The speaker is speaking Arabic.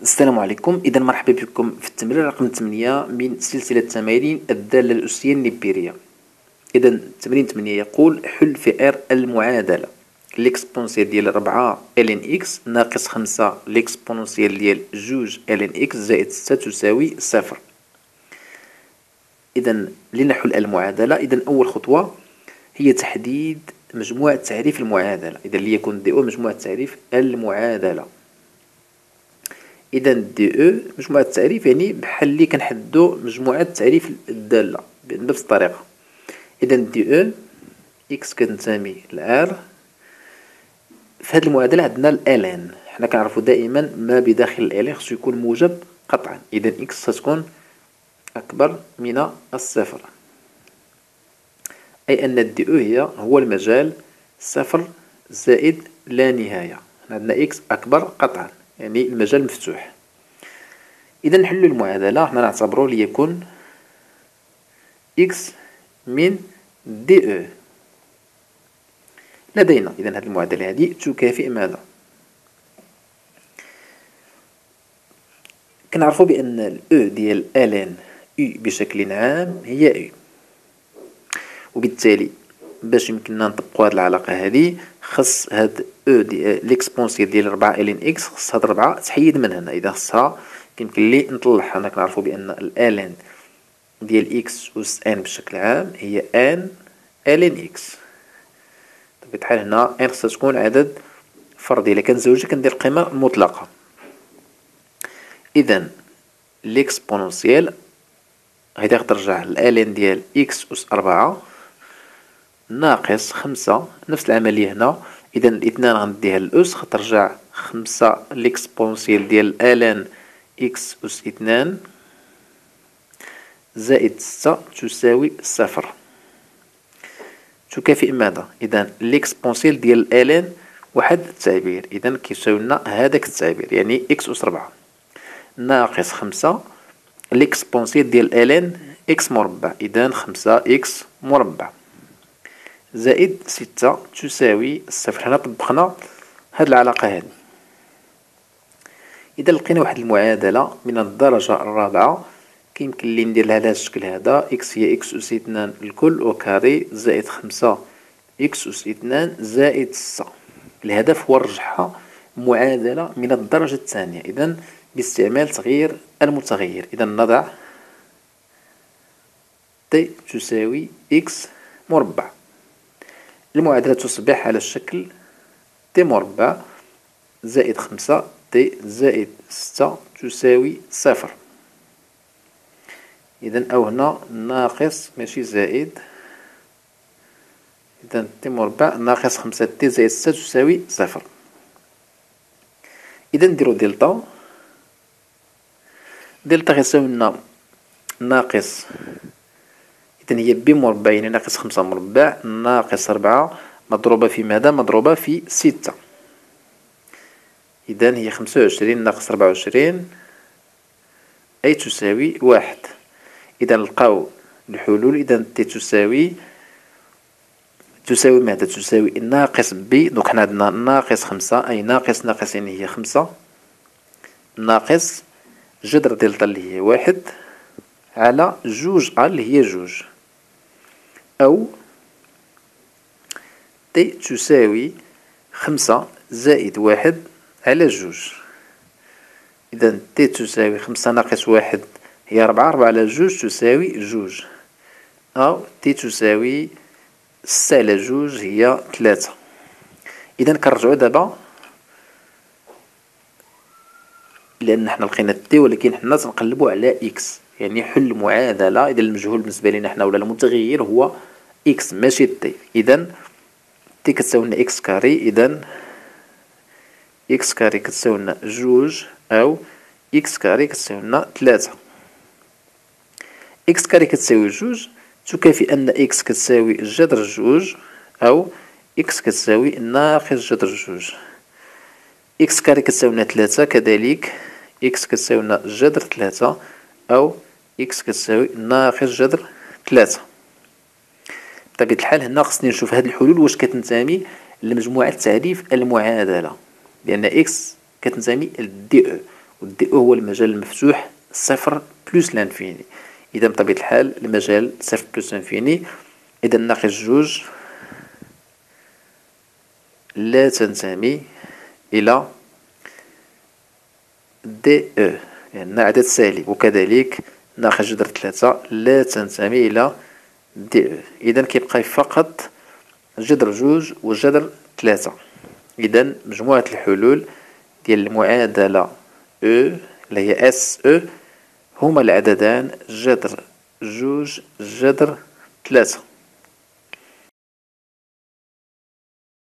السلام عليكم. إذا مرحبا بكم في التمرين رقم 8 من سلسلة تمارين الدالة الأسية النبيرية. إذا تمرين 8 يقول حل فئر المعادلة ليكسبونسيال ديال 4 ln x ناقص 5 ليكسبونسيال ديال 2 ln x زائد 6 تساوي 0. إذا لنحل المعادلة، إذا أول خطوة هي تحديد مجموعة تعريف المعادلة. إذا ليكن دي أو مجموعة تعريف المعادلة. إذا دي أو مجموعة التعريف يعني بحال اللي كنحددو مجموعة تعريف الدالة بنفس الطريقة. إذا دي أو إكس كتنتمي لآر. في هاد المعادلة عندنا الألان، حنا كنعرفو دائما ما بداخل الألان خصو يكون موجب قطعا. إذا إكس ستكون أكبر من الصفر، أي أن الدي أو هو المجال صفر زائد لا نهاية. عندنا إكس أكبر قطعا يعني المجال مفتوح. إذا نحلو المعادلة، حنا نعتبرو ليكن إكس من دي أو لدينا. إذا هذه المعادلة هذه تكافئ ماذا؟ كنعرفو بأن الأو ديال ألان أو بشكل عام هي أو، وبالتالي باش يمكننا نطبقو هاد العلاقة هذه خص هاد أو ديال ليكسبونسيال ديال 4 لين إكس، خص هاد 4 تحيد من هنا. إذا خصها كيمكن لي نطلعها. حنا كنعرفو بأن الألان ديال إكس أس إن بشكل عام هي إن ألين إكس. بطبيعة الحال هنا إن خصها تكون عدد فردي، إلا كان زوجي كندير القيمة المطلقة. إذا ليكسبونسيال غادي ترجع الألان ديال إكس أس 4 ناقص 5، نفس العملية هنا. إذا الاثنان غنديها للأس، غترجع 5 ليكسبونسيال ديال ألان إكس أس 2 زائد 6 تساوي 0. تكافئ ماذا؟ إذا ليكسبونسيال ديال ألان واحد التعبير، إذا كيساوي لنا هذاك التعبير يعني إكس أس 4 ناقص 5 ليكسبونسيال ديال ألان إكس مربع، إذا 5 إكس مربع زائد 6 تساوي 0. هنا طبقنا هاد العلاقة هذه. إذا لقينا واحد المعادلة من الدرجة الرابعة كيمكن لي ندير لها هذا الشكل هذا. إكس هي إكس أس 2 الكل وكاري زائد 5 إكس أس 2 زائد 6. الهدف هو رجعها معادلة من الدرجة الثانية، إذا باستعمال تغيير المتغير. إذا نضع تي تساوي إكس مربع. المعادلة تصبح على الشكل تي مربع زائد 5 تي زائد 6 تساوي 0. إذا أو هنا ناقص ماشي زائد، إذا تي مربع ناقص 5 تي زائد 6 تساوي 0. إذا نديرو دلتا. دلتا غيساوي لنا ناقص، إذا هي ب مربع يعني ناقص 5 مربع ناقص 4 مضروبة في ماذا؟ مضروبة في 6. إذا هي 25 ناقص 24 أي تساوي 1. إذا نلقاو الحلول. إذا تي تساوي ماذا؟ تساوي ناقص ب. دونك حنا عندنا ناقص 5 أي ناقص يعني هي 5 ناقص جذر دلتا اللي هي 1 على جوج أ اللي هي جوج، أو تي تساوي 5 زائد 1 على جوج. إذا تي تساوي 5 ناقص 1 هي 4، 4 على جوج تساوي جوج، أو تي تساوي 6 على جوج هي 3. إذا كنرجعو دابا لأن حنا لقينا تي، ولكن حنا تنقلبو على إكس يعني حل معادلة. إذا المجهول بالنسبة لينا حنا ولا المتغير هو إكس ماشي تي. إذا تي كتساوي لنا إكس كاري، إذا إكس كاري كتساوي لنا جوج أو إكس كاري كتساوي لنا 3. إكس كاري كتساوي جوج تكافئ أن إكس كتساوي جذر جوج أو إكس كتساوي ناقص جذر جوج. إكس كاري كتساوي لنا 3 كذلك إكس كتساوي لنا جذر 3 أو إكس كتساوي ناقص جذر 3. بطبيعة الحال هنا خصني نشوف هاد الحلول واش كتنتمي لمجموعة تعريف المعادلة، لأن إكس كتنتمي لدي أو والدي او هو المجال المفتوح صفر بلس لانفيني. إذا بطبيعة الحال المجال صفر بلس لانفيني، إذا ناقص جوج لا تنتمي إلى دي او لأن عدد سالب، وكذلك ناقص جذر ثلاثة لا تنتمي إلى دي او. إذا كيبقى فقط جذر جوج وجذر ثلاثة. إذا مجموعة الحلول ديال المعادلة او اللي هي اس او هما العددان جذر جوج جذر ثلاثة.